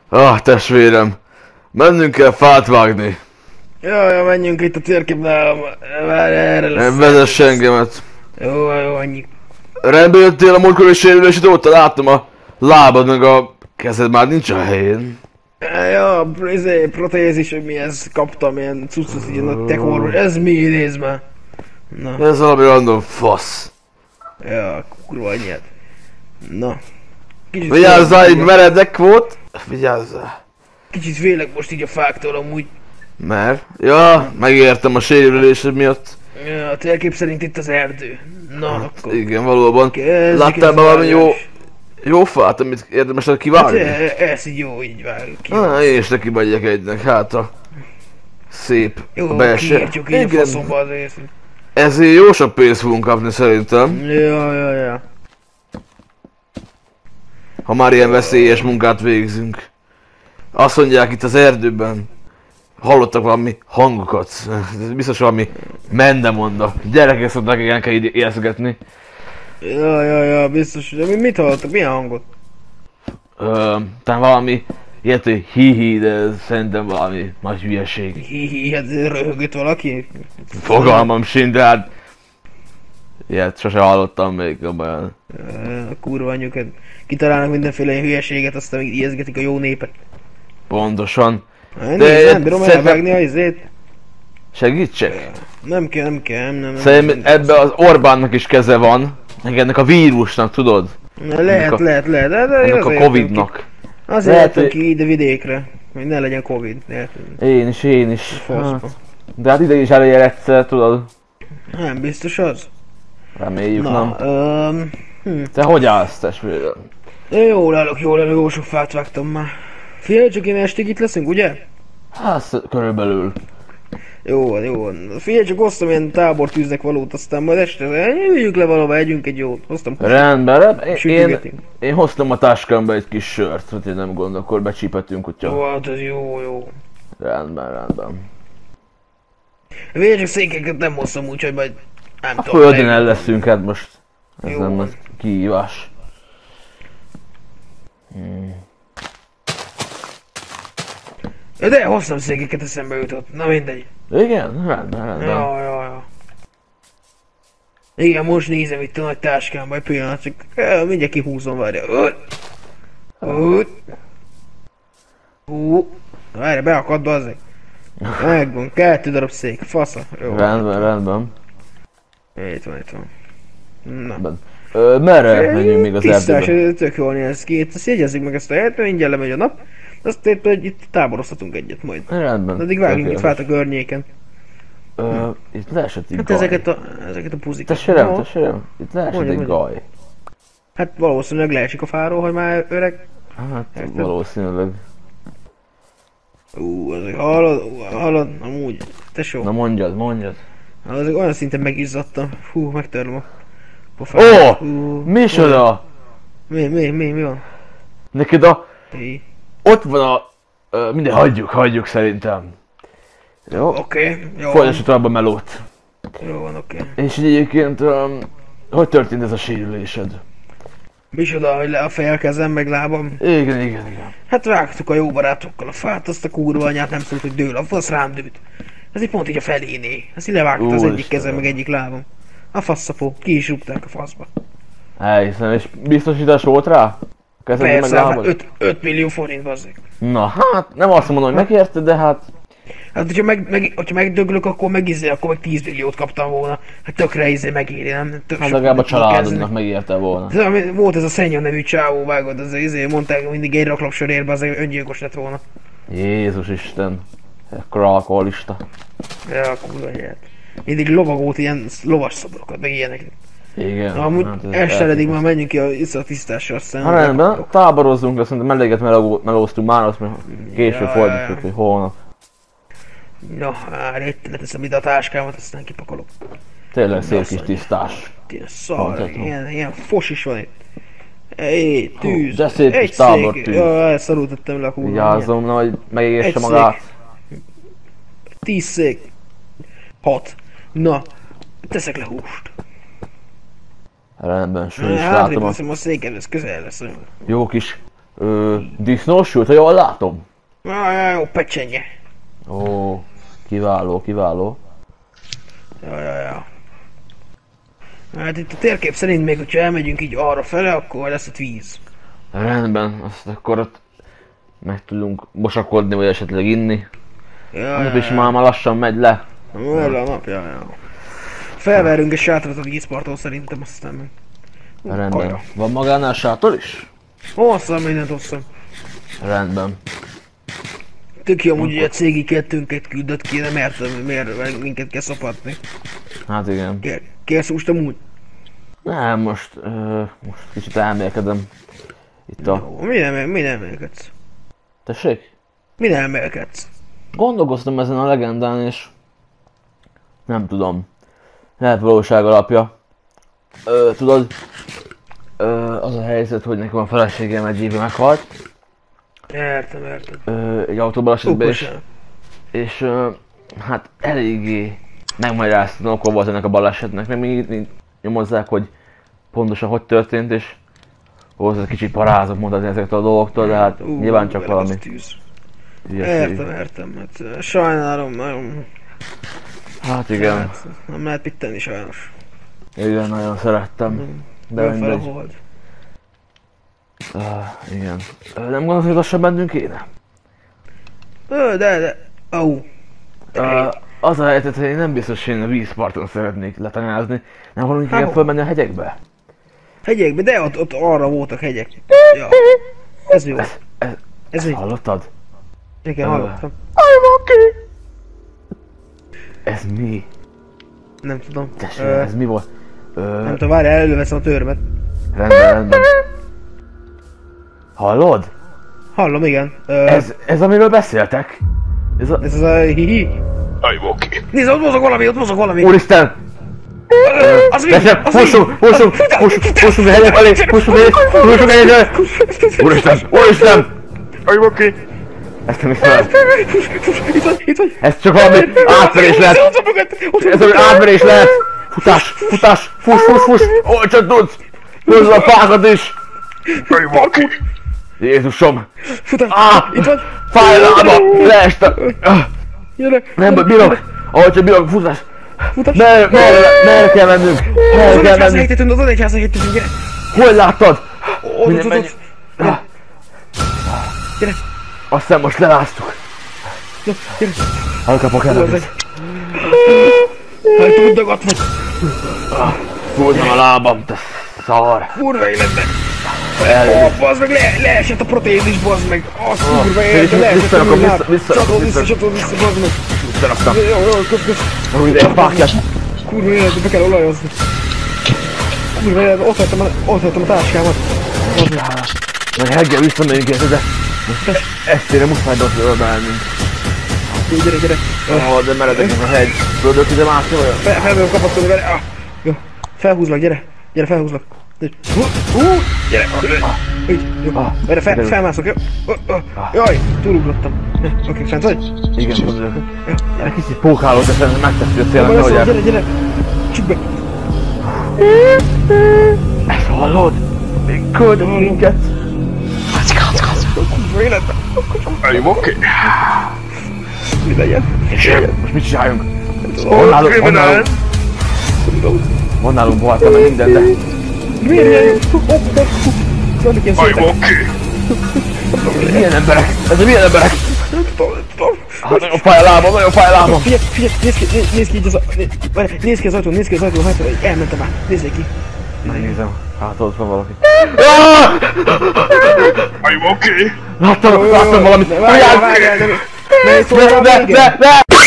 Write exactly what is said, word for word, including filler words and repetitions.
Ah, testvérem, mennünk kell fát vágni. Jaj, ja, menjünk itt a térkép nálam. Várj, erre lesz. Nem vezess engemet. Jó, jó, annyi. Rendbe jöttél a múltkori sérülésed óta? Láttam a lábad meg a kezed már nincs a helyén. Ja, izé, protézis, hogy mi ez, kaptam ilyen cuccot így a tekorban. Ez mi, nézd már. Na. Ez valami random fasz. Ja, kurva anyját. Na. Kicsit Vigyázzál, félek, így meredek volt. Vigyázzál. Kicsit félek most így a fáktól amúgy. Mert? Ja, megértem a sérülésed miatt. Ja, a térkép szerint itt az erdő. Na, Hát, akkor... igen, valóban. Kezdjük Láttál ez be valami jó, vágás. jó fát, amit érdemes lett Hát, kivágni? e- ez így jó, így vágjuk ki. Ah, én is neki megyek egynek, hát a szép a Jó, belső. kiírtjuk így a Igen, faszomba azért. ezért jó sok pénzt fogunk kapni szerintem, Ja, ja, ja. ha már ilyen veszélyes munkát végzünk. Azt mondják itt az erdőben, hallottak valami hangokat, ez biztos valami mendemonda. Gyerekek szokták igen kell érzgetni. Ja, ja, ja, biztos, de mi, mit hallottak? Milyen hangot? Ö, talán valami ilyet, hogy hi-hi, de ez szerintem valami nagy hülyeség. Hihi, hát röhögött valaki? Fogalmam sincs, de hát ilyet sose hallottam még abban. A kurva anyjukat. Kitalálnak mindenféle hülyeséget, aztán még ijeszgetik a jó népet. Pontosan. Hát, De nézd, nem bírom szerintem- elvágni a izét. Segítsek? Nem kell, nem kell, nem, nem. Szerintem ebbe az Orbánnak is keze van, meg ennek a vírusnak, tudod? Na, lehet, ennek a- lehet, lehet, de, de Ennek azért a jöttem Covidnak. ki. Azért Lehet, jöttem hogy- ki ide vidékre, hogy ne legyen Covid. Érted? Én is, én is. Faszba. Hát, de hát ide is elejél egyszer, tudod? Nem biztos az. Reméljük Na, nem. öm, hm. Te hogy állsz, testvérem? Én jól állok, jól állok, jó sok fát vágtam már. Figyelj, csak én estig itt leszünk, ugye? Hát körülbelül. Jó van, jó van. Figyelj, csak hoztam ilyen tábortűznek valót, aztán majd este üljünk le valahova, együnk egy jót. Hoztam Rendben, rendben. Én, én, sütögetünk. én hoztam a táskámba egy kis sört, hogy én nem gond, akkor becsípetünk, Jó, hogyha. hát ez jó, jó. Rendben, rendben. Figyelj, csak székeket nem hoztam, úgyhogy majd nem A tudom. földön el leülünk. leszünk, hát most ez Jó nem van. az kihívás. Hmm. De hoztam székeket, eszembe jutott. Na mindegy. Igen? Rendben, rendben. Ja, ja, ja. Igen, most nézem itt a nagy táskámba, egy pillanat, csak eh, mindjárt kihúzom, várja. Öt. Öt. Hú. Várja, beakad, bazzeg. Megvan, kettő darab szék, fasza. Jó. Rendben, rendben. Itt van, itt van. Na. rendben. Ö, merre menjünk még az Tisztás, erdőbe? tök jól néz ki. Itt azt jegyezzük meg ezt a helyet, mindjárt lemegy a nap. Azt itt, hogy itt táborozhatunk egyet majd. Rendben. Addig vágjunk itt tökéletes. fát a környéken. Ö, itt leesett egy Hát gaj. ezeket a, ezeket a puzikat. Testvérem, Jó. testvérem, itt leesett Mondja, egy mondja. gaj. Hát valószínűleg leesik a fáról, hogy már öreg. Hát Érted? valószínűleg. Ú, azok hallod, ú, hallod, amúgy, tesó. Na mondjad, mondjad. Azok olyan szinten megizzadtam. Hú, megtörlöm a Ó! pofát. Hú, Micsoda? Mi, mi, mi, mi van? Neked a... Hé. Ott van a... Ö, minden, hagyjuk, hagyjuk szerintem. Jó? Oké, jó van, Folytassuk tovább a melót. jó van, oké. És így egyébként... Um, hogy történt ez a sérülésed? Micsoda, hogy le a fejkezem, meg lábam. Igen, igen, igen. Hát vágtuk a jó barátokkal a fát, azt a kurva anyát nem szólt, hogy dől a fasz, rám dőlt. Ez így pont így a feléné. Ezt így levágta az Úristen. egyik kezem, meg egyik lábam. A faszapó, ki is rúgták a faszba. Elhiszem, és biztosítás volt rá? Kezded meg Persze, hát lábad? öt millió forint bazzeg. Na hát, nem azt mondom, hogy megérted, de hát... Hát, hogyha, meg, meg, hogyha megdöglök, akkor meg izé, akkor meg tíz milliót kaptam volna. Hát tökre izé megéri, nem? Tök Hát sok legalább a mindent tudok családodnak kezdeni. megérte volna. De ami- Volt ez a Szenyon nevű csávó, vágod, az izé, mondták mindig egy raklap sörérbe, az öngyilkos lett volna. Jézus Isten. Ekkora alkoholista. Ja, kurva anyját. Mindig lovagolt ilyen lovas szobrokat, meg ilyenek. Igen. Na, amúgy hát ez esteredik már elképesztő. menjünk ki a iszat tisztásra, aztán... Ha rendben, táborozzunk, de szerintem eléget meló- melóztunk már, azt még később Ja, folytatjuk, ja, ja. hogy holnap. Na, hát itt leteszem ide a táskámat, aztán kipakolok. Tényleg szép kis Basszony. tisztás. Ilyen szar, Mondhatom. ilyen, ilyen fos is van itt. Egy tűz, de szép egy kis tábortűz. szék. Ja, elszarult tettem le a kurva. Vigyázzom, na, hogy megégesse Egy magát. Tíz szék. Hat. Na, teszek le húst. Rendben, sőt is Hátrébb látom a teszem a széken, ez közel lesz. jó kis Ö, disznósült, ha jól látom? Ja, ja, jó, pecsenye. Ó, kiváló, kiváló. Ja, ja, ja. Hát itt a térkép szerint még, hogyha elmegyünk így arra fele, akkor lesz ott víz. Rendben, azt akkor ott meg tudunk mosakodni, vagy esetleg inni. Ja, A nap ja, is ja. már, már lassan megy le. Erre a nap, ja, ja. Felverünk egy sátrat a vízparton szerintem, aztán meg... Rendben. Kajra. Van magánál sátor is? Hosszam, mindent hosszam. Rendben. Tök jó, amúgy, hogy a cégi kettőnket küldött ki, nem értem, hogy miért minket kell szopatni. Hát igen. Kér, kérsz most amúgy? Nem, most, ö, most kicsit elmélkedem. Itt a... Jó, mi nem, mi nem elkedsz? Tessék? Mi nem elkedsz? Gondolkoztam ezen a legendán és... Nem tudom. Lehet valóság alapja. Ö, tudod... Ö, az a helyzet, hogy nekem a feleségem egy éve meghalt. Értem, értem. Ö, egy autóbalesetben is. Okosan. És ö, hát eléggé megmagyaráztatlan oka volt ennek a balesetnek. Meg még nyomozzák, hogy pontosan hogy történt, és hozzá kicsit parázok mondani ezeket a dolgoktól, de hát Ú, nyilván csak vele valami az tűz. ilyesmi. Értem, értem, hát sajnálom, nagyon... Hát igen, Hát, nem lehet mit tenni sajnos. igen, nagyon szerettem. De Olyan fel a mindegy. hold. Uh, igen. Ö, nem gondolod, hogy lassan mennünk kéne? Ö, de, de... Au. Uh, az a helyzet, hogy én nem biztos, hogy én a vízparton szeretnék letanyázni. Nem valami Há, kell hol? fölmenni a hegyekbe? Hegyekbe, de ott, ott arra voltak hegyek. Ja. Ez jó. Ez, ez, Ez jó. hallottad? Igen, Ö. hallottam. Ez mi? Nem tudom. Tessék, Ö, ez mi volt? Ö, nem tudom, várjál, előveszem a törmet. rendben, rendben. Hallod? Hallom, igen. Ö, Ez, ez amiről beszéltek? Ez a... ez az a hihi. I'm okay. Nézd, ott mozog valami, ott mozog valami. Úristen! Ö, az mi? Tessék, Az mi? fussunk, fussunk, fussunk, fussunk a hegyek elé, fussunk a hegyek, fussunk a hegyek elé! Úristen, úristen! I'm okay. Ezt nem hiszem el. Itt vagy, itt vagy. Ez csak valami átverés lehet. Ott van mögött, ott van Ez valami mögött. átverés lehet. Futás, futás, fuss, fuss, fuss! Ó, csak tudsz! Hozd a fákat is! I'm okay. Jézusom! Futás, Ah! itt vagy. Fáj a lába! Leestem! Ah, Gyere. nem, gyere, bírok! Ahogy csak bírok, futás! Futás. Merre, merre, merre kell mennünk? Merre Ott kell egy házra mennünk? hegytetünk, ott egy házra hegytetünk, gyere. Hol láttad? Ott, Menj, ott, menj. ott. Gyere. Gyere. Azt hiszem most leláztuk. Jó, gyere. Elkapok Hú, az előtt. egy... Hát túl dagadt vagy. Húzzam a lábam, te szar. Kurva életben. Elég. Ó, bazd meg, le, leesett a protézis, bazd meg. Az kurva vissza- életben, leesett vissza a rakom, láb. vissza- vissza- Csatol vissza, vissza. csatol vissza, bazd meg. Visszaraktam. Jó, jó, kösz, kösz. Úgy, egy fákját. Kurva életben, be kell olajozni. Kurva életben, ott hagytam a, ott hagytam a táskámat. Bazd meg. Majd reggel visszamegyünk érte, de most estére muszáj oda elmennünk. Jó, gyere, gyere. Ó, de meredek ez a hegy. Tudod, ide mászni olyan? Fel, fel vagyok kapaszkodni vele. Ah. Jó, felhúzlak, gyere. Gyere, felhúzlak. Hú, hú, gyere. Így, jó. Ah, Erre fel, sikerült. felmászok, jó? Oh, oh. Jaj, túlugrottam. Oké, fent vagy? Igen, tudod. Egy kicsit pókháló teszem, megteszi a szélnek, Abban nehogy lesz, el. gyere, gyere. Csukd be. Ezt hallod? Még küldök minket. Kurva életben. I'm okay. Mi legyen? Most mit csináljunk? Van nálunk, van nálunk, van nálunk bohárta meg minden, de... Miért ilyen jó? Hopp, hopp, hopp. Vannak ilyen I'm szépen. okay. Milyen emberek? Ez milyen emberek? Nem tudom, nem tudom. Hát nagyon fáj a lábam, nagyon fáj a lábam. Figyelj, figyelj, nézd ki, nézd, nézd ki így az a... Nézd, várj, nézd ki az ajtón, nézd ki az ajtón, hát elmentem már. Nézzék ki. Megnézem. Hát ott van valaki. I'm okay. Láttam, láttam valamit. Várjál, várjál, ne... Ne, Ne, ne, ne, ne!